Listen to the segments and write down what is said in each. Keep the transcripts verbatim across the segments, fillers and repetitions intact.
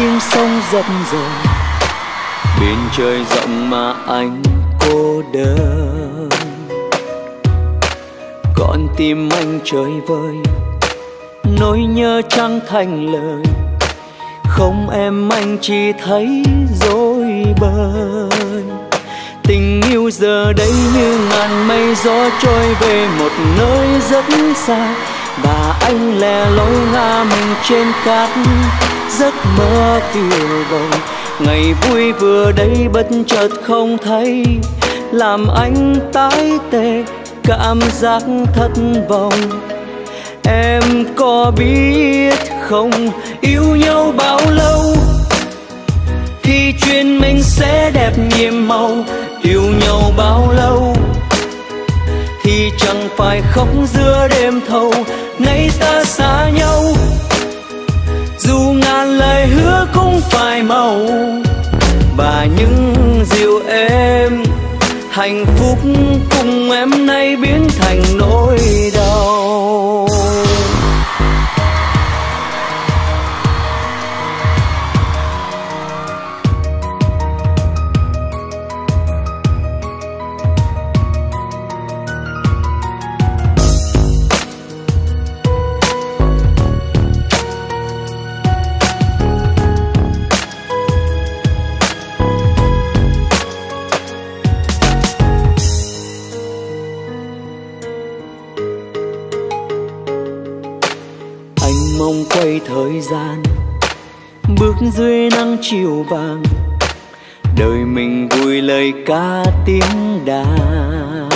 tim sông dập dờn, bên trời rộng mà anh cô đơn. Con tim anh chơi vơi, nỗi nhớ chẳng thành lời. Không em anh chỉ thấy dối bời. Tình yêu giờ đây như ngàn mây gió trôi về một nơi rất xa, và anh lẻ loi ngả mình trên cát, giấc mơ phiêu bồng. Ngày vui vừa đây bất chợt không thấy, làm anh tái tê cảm giác thất vọng. Em có biết không, yêu nhau bao lâu thì chuyện mình sẽ đẹp nhiệm màu. Yêu nhau bao lâu thì chẳng phải khóc giữa đêm thâu. Nay ta xa nhau, dù ngàn lời hứa cũng phai màu. Và những dịu êm hạnh phúc cùng em nay biến thành nỗi đau. Mong quay thời gian, bước dưới nắng chiều vàng, đời mình vui lời ca tiếng đàn.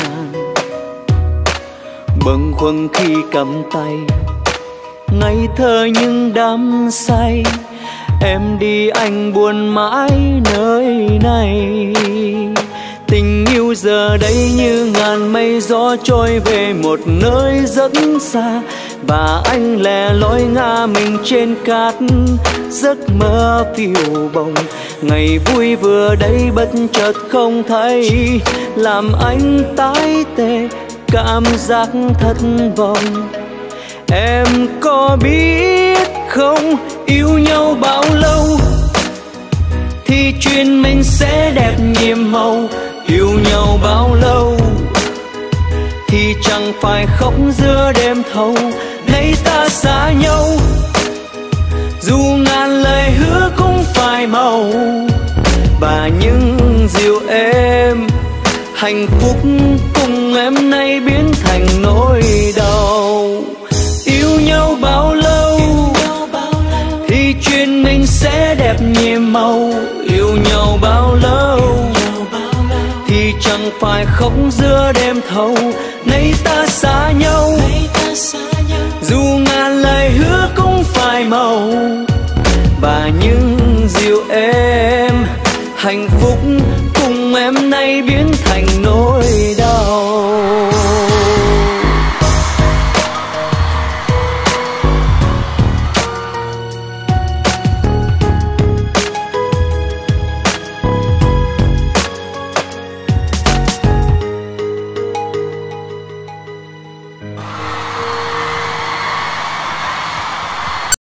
Bâng khuâng khi cầm tay, ngây thơ nhưng đắm say. Em đi anh buồn mãi nơi này. Tình yêu giờ đây như ngàn mây gió trôi về một nơi rất xa, và anh lẻ loi ngả mình trên cát, giấc mơ phiêu bồng. Ngày vui vừa đây bất chợt không thấy, làm anh tái tê cảm giác thất vọng. Em có biết không, yêu nhau bao lâu thì chuyện mình sẽ đẹp nhiệm màu. Yêu nhau bao lâu thì chẳng phải khóc giữa đêm thâu. Nay ta xa nhau, dù ngàn lời hứa cũng phai màu. Và những dịu êm hạnh phúc cùng em nay biến thành nỗi đau. Yêu nhau bao lâu thì chuyện mình sẽ đẹp nhiệm màu. Yêu nhau bao lâu thì chẳng phải khóc giữa đêm thâu. Nay ta xa nhau, dù ngàn lời hứa cũng phai màu. Và những dịu êm hạnh phúc cùng em nay biến